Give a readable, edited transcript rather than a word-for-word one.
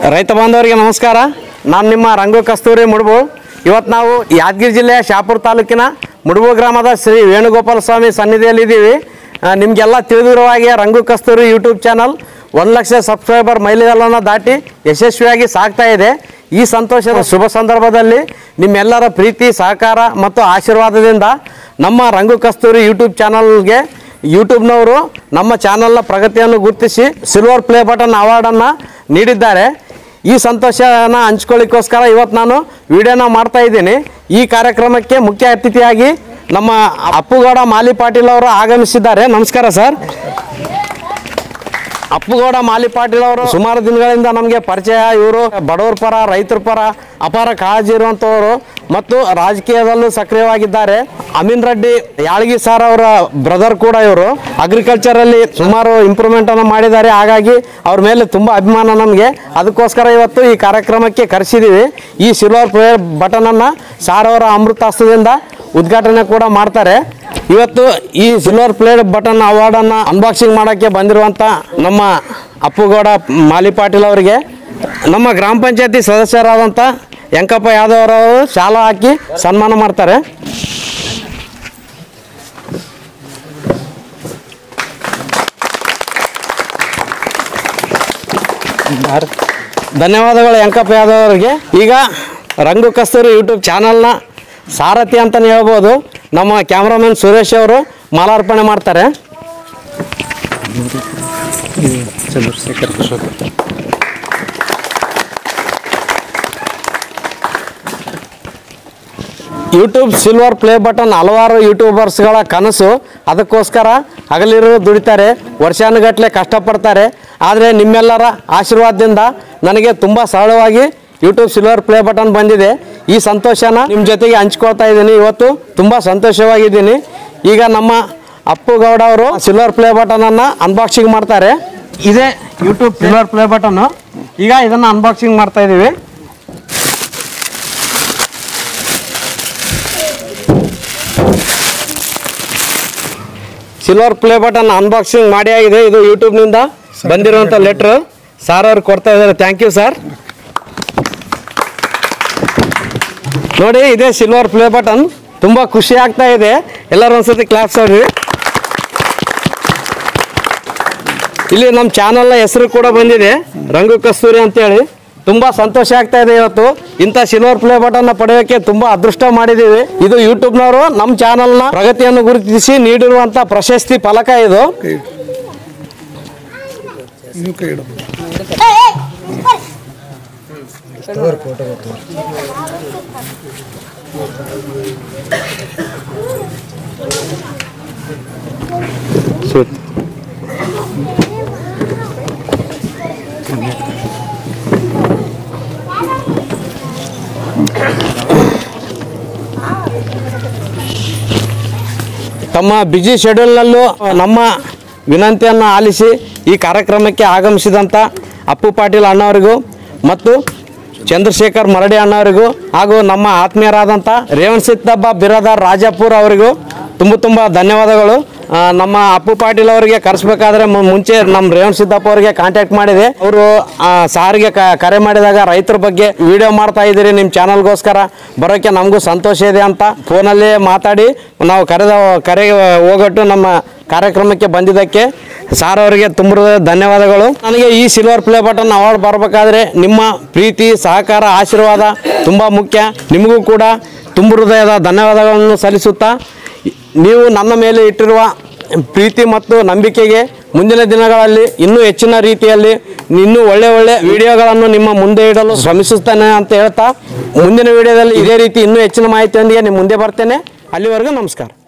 ರೈತ ಬಾಂಧವರಿಗೆ ನಮಸ್ಕಾರ. ನಾನು ನಿಮ್ಮ ರಂಗು ಕಸ್ತೂರಿ ಮುಡುಬು. ಇವತ್ತು ನಾವು ಯಾದಗಿರಿ ಜಿಲ್ಲೆಯ ಶಾಪುರ ತಾಲೂಕಿನ ಮುಡುಬು ಗ್ರಾಮದ ಶ್ರೀ ವೇಣುಗೋಪಾಲ ಸ್ವಾಮಿ ಸನ್ನಿಧಿಯಲ್ಲಿದ್ದೀವಿ. ನಿಮಗೆಲ್ಲ ತಿಳಿದಿರುವ ಹಾಗೆ Rangu Kasturi YouTube channel 1 lakh subscriber ಮೈಲಿಗಲ್ಲನ್ನು ದಾಟಿ ಯಶಸ್ವಿಯಾಗಿ ಸಾಗ್ತಾ ಇದೆ. ಈ ಸಂತೋಷದ ಶುಭ ಸಂದರ್ಭದಲ್ಲಿ ನಿಮ್ಮೆಲ್ಲರ ಪ್ರೀತಿ ಸಹಕಾರ ಮತ್ತು ಆಶೀರ್ವಾದದಿಂದ ನಮ್ಮ ರಂಗು ಕಸ್ತೂರಿ ಯೂಟ್ಯೂಬ್ ಚಾನಲ್ಗೆ ಯೂಟ್ಯೂಬ್ನವರು ನಮ್ಮ ಚಾನಲ್ನ ಪ್ರಗತಿಯನ್ನು ಗುರುತಿಸಿ ಸಿಲ್ವರ್ ಪ್ಲೇ ಬಟನ್ ಅವಾರ್ಡನ್ನು ನೀಡಿದ್ದಾರೆ. ಈ ಸಂತೋಷನ ಹಂಚ್ಕೊಳ್ಳಿಕ್ಕೋಸ್ಕರ ಇವತ್ತು ನಾನು ವಿಡಿಯೋನ ಮಾಡ್ತಾ ಇದ್ದೀನಿ. ಈ ಕಾರ್ಯಕ್ರಮಕ್ಕೆ ಮುಖ್ಯ ಅತಿಥಿಯಾಗಿ ನಮ್ಮ ಅಪ್ಪುಗೌಡ ಮಾಲಿ ಪಾಟೀಲ್ ಅವರು ಆಗಮಿಸಿದ್ದಾರೆ. ನಮಸ್ಕಾರ ಸರ್. ಅಪ್ಪುಗೌಡ ಮಾಲಿ ಪಾಟೀಲ್ ಅವರು ಸುಮಾರು ದಿನಗಳಿಂದ ನಮಗೆ ಪರಿಚಯ. ಇವರು ಬಡವರ ಪರ, ರೈತರ ಪರ ಅಪಾರ ಕಾಳಜಿ ಇರುವಂಥವರು ಮತ್ತು ರಾಜಕೀಯದಲ್ಲೂ ಸಕ್ರಿಯವಾಗಿದ್ದಾರೆ. ಅಮೀನ್ ರೆಡ್ಡಿ ಯಾಳಗಿ ಸರ್ ಅವರ ಬ್ರದರ್ ಕೂಡ ಇವರು. ಅಗ್ರಿಕಲ್ಚರಲ್ಲಿ ಸುಮಾರು ಇಂಪ್ರೂವ್ಮೆಂಟನ್ನು ಮಾಡಿದ್ದಾರೆ. ಹಾಗಾಗಿ ಅವ್ರ ಮೇಲೆ ತುಂಬ ಅಭಿಮಾನ ನಮಗೆ. ಅದಕ್ಕೋಸ್ಕರ ಇವತ್ತು ಈ ಕಾರ್ಯಕ್ರಮಕ್ಕೆ ಕರೆಸಿದ್ದೀವಿ. ಈ ಸಿಲ್ವರ್ ಪ್ಲೇ ಬಟನನ್ನು ಸಾರ್ ಅವರ ಅಮೃತಾಸ್ತದಿಂದ ಉದ್ಘಾಟನೆ ಕೂಡ ಮಾಡ್ತಾರೆ. ಇವತ್ತು ಈ ಸಿಲ್ವರ್ ಪ್ಲೇ ಬಟನ್ ಅವಾರ್ಡನ್ನು ಅನ್ಬಾಕ್ಸಿಂಗ್ ಮಾಡೋಕ್ಕೆ ಬಂದಿರುವಂಥ ನಮ್ಮ ಅಪ್ಪುಗೌಡ ಮಾಲಿ ಪಾಟೀಲ್ ಅವರಿಗೆ ನಮ್ಮ ಗ್ರಾಮ ಪಂಚಾಯತಿ ಸದಸ್ಯರಾದಂಥ ಯಂಕಪ್ಪ ಯಾದವ್ ಅವರು ಶಾಲಾ ಹಾಕಿ ಸನ್ಮಾನ ಮಾಡ್ತಾರೆ. ಧನ್ಯವಾದಗಳು ಯಂಕಪ್ಪ ಯಾದವ್ ಅವರಿಗೆ. ಈಗ ರಂಗು ಕಸ್ತೂರಿ ಯೂಟ್ಯೂಬ್ ಚಾನಲ್ನ ಸಾರಥಿ ಅಂತಲೇ ಹೇಳ್ಬೋದು, ನಮ್ಮ ಕ್ಯಾಮ್ರಾಮನ್ ಸುರೇಶ್ ಅವರು ಮಾಲಾರ್ಪಣೆ ಮಾಡ್ತಾರೆ. ಯೂಟ್ಯೂಬ್ ಸಿಲ್ವರ್ ಪ್ಲೇ ಬಟನ್ ಹಲವಾರು ಯೂಟ್ಯೂಬರ್ಸ್ಗಳ ಕನಸು. ಅದಕ್ಕೋಸ್ಕರ ಹಗಲಿರು ದುಡಿತಾರೆ, ವರ್ಷಾನುಗಟ್ಟಲೆ ಕಷ್ಟಪಡ್ತಾರೆ. ಆದರೆ ನಿಮ್ಮೆಲ್ಲರ ಆಶೀರ್ವಾದದಿಂದ ನನಗೆ ತುಂಬ ಸರಳವಾಗಿ ಯೂಟ್ಯೂಬ್ ಸಿಲ್ವರ್ ಪ್ಲೇ ಬಟನ್ ಬಂದಿದೆ. ಈ ಸಂತೋಷನ ನಿಮ್ಮ ಜೊತೆಗೆ ಹಂಚ್ಕೊಳ್ತಾ ಇದ್ದೀನಿ. ಇವತ್ತು ತುಂಬ ಸಂತೋಷವಾಗಿದ್ದೀನಿ. ಈಗ ನಮ್ಮ ಅಪ್ಪುಗೌಡ ಅವರು ಸಿಲ್ವರ್ ಪ್ಲೇ ಬಟನನ್ನು ಅನ್ಬಾಕ್ಸಿಂಗ್ ಮಾಡ್ತಾರೆ. ಇದೇ ಯೂಟ್ಯೂಬ್ ಸಿಲ್ವರ್ ಪ್ಲೇ ಬಟನ್ನು. ಈಗ ಇದನ್ನು ಅನ್ಬಾಕ್ಸಿಂಗ್ ಮಾಡ್ತಾ ಇದ್ದೀವಿ. ಸಿಲ್ವರ್ ಪ್ಲೇ ಬಟನ್ ಅನ್ಬಾಕ್ಸಿಂಗ್ ಮಾಡಿ ಆಗಿದೆ. ಇದು ಯೂಟ್ಯೂಬ್ನಿಂದ ಬಂದಿರುವಂಥ ಲೆಟ್ರು ಸಾರ್ ಅವ್ರು ಕೊಡ್ತಾ ಇದ್ದಾರೆ. Thank you sir. ನೋಡಿ, ಇದೇ ಸಿಲ್ವರ್ ಪ್ಲೇ ಬಟನ್. ತುಂಬ ಖುಷಿ ಆಗ್ತಾ ಇದೆ. ಎಲ್ಲರೂ ಒಂದ್ಸತಿ ಕ್ಲಾಪ್ಸ್ ಅವ್ರಿ. ಇಲ್ಲಿ ನಮ್ಮ ಚಾನಲ್ನ ಹೆಸರು ಕೂಡ ಬಂದಿದೆ, ರಂಗು ಕಸ್ತೂರಿ ಅಂತೇಳಿ. ತುಂಬ ಸಂತೋಷ ಆಗ್ತಾ ಇದೆ. ಇವತ್ತು ಇಂಥ ಸಿಲ್ವರ್ ಪ್ಲೇ ಬಟನ್ನ ಪಡೆಯೋಕ್ಕೆ ತುಂಬ ಅದೃಷ್ಟ ಮಾಡಿದ್ದೀವಿ. ಇದು ಯೂಟ್ಯೂಬ್ನವರು ನಮ್ಮ ಚಾನಲ್ನ ಪ್ರಗತಿಯನ್ನು ಗುರುತಿಸಿ ನೀಡಿರುವಂಥ ಪ್ರಶಸ್ತಿ ಫಲಕ ಇದು. ತಮ್ಮ ಬ್ಯುಸಿ ಶೆಡ್ಯೂಲ್ನಲ್ಲೂ ನಮ್ಮ ವಿನಂತಿಯನ್ನು ಆಲಿಸಿ ಈ ಕಾರ್ಯಕ್ರಮಕ್ಕೆ ಆಗಮಿಸಿದಂಥ ಅಪ್ಪು ಪಾಟೀಲ್ ಅಣ್ಣವರಿಗೂ ಮತ್ತು ಚಂದ್ರಶೇಖರ್ ಮರಡಿ ಅಣ್ಣವರಿಗೂ ಹಾಗೂ ನಮ್ಮ ಆತ್ಮೀಯರಾದಂಥ ರೇವಣ್ ಸಿದ್ದಪ್ಪ ಬಿರಾದಾರ್ ರಾಜಾಪುರ ಅವರಿಗೂ ತುಂಬ ಧನ್ಯವಾದಗಳು. ನಮ್ಮ ಅಪ್ಪು ಪಾಟೀಲ್ ಅವರಿಗೆ ಕರೆಸ್ಬೇಕಾದ್ರೆ ಮುಂಚೆ ನಮ್ಮ ರೇವಣ್ ಸಿದ್ದಪ್ಪ ಅವರಿಗೆ ಕಾಂಟ್ಯಾಕ್ಟ್ ಮಾಡಿದೆ. ಅವರು ಸಾರಿಗೆ ಕರೆ ಮಾಡಿದಾಗ ರೈತರ ಬಗ್ಗೆ ವಿಡಿಯೋ ಮಾಡ್ತಾ ಇದ್ದೀರಿ, ನಿಮ್ಮ ಚಾನಲ್ಗೋಸ್ಕರ ಬರೋಕ್ಕೆ ನಮಗೂ ಸಂತೋಷ ಇದೆ ಅಂತ ಫೋನಲ್ಲೇ ಮಾತಾಡಿ ನಾವು ಕರೆಗೆ ಹೋಗೊಟ್ಟು ನಮ್ಮ ಕಾರ್ಯಕ್ರಮಕ್ಕೆ ಬಂದಿದ್ದಕ್ಕೆ ಸಾರ್ ಅವರಿಗೆ ತುಂಬ ಧನ್ಯವಾದಗಳು. ನನಗೆ ಈ ಸಿಲ್ವರ್ ಪ್ಲೇ ಬಟನ್ ಅವಾರ್ಡ್ ಬರಬೇಕಾದ್ರೆ ನಿಮ್ಮ ಪ್ರೀತಿ ಸಹಕಾರ ಆಶೀರ್ವಾದ ತುಂಬ ಮುಖ್ಯ. ನಿಮಗೂ ಕೂಡ ತುಂಬ ಹೃದಯದ ಧನ್ಯವಾದಗಳನ್ನು ಸಲ್ಲಿಸುತ್ತಾ, ನೀವು ನನ್ನ ಮೇಲೆ ಇಟ್ಟಿರುವ ಪ್ರೀತಿ ಮತ್ತು ನಂಬಿಕೆಗೆ ಮುಂದಿನ ದಿನಗಳಲ್ಲಿ ಇನ್ನೂ ಹೆಚ್ಚಿನ ರೀತಿಯಲ್ಲಿ ಇನ್ನೂ ಒಳ್ಳೆ ವಿಡಿಯೋಗಳನ್ನು ನಿಮ್ಮ ಮುಂದೆ ಇಡಲು ಶ್ರಮಿಸುತ್ತೇನೆ ಅಂತ ಹೇಳ್ತಾ, ಮುಂದಿನ ವಿಡಿಯೋದಲ್ಲಿ ಇದೇ ರೀತಿ ಇನ್ನೂ ಹೆಚ್ಚಿನ ಮಾಹಿತಿಯೊಂದಿಗೆ ನಿಮ್ಮ ಮುಂದೆ ಬರ್ತೇನೆ. ಅಲ್ಲಿವರೆಗೂ ನಮಸ್ಕಾರ.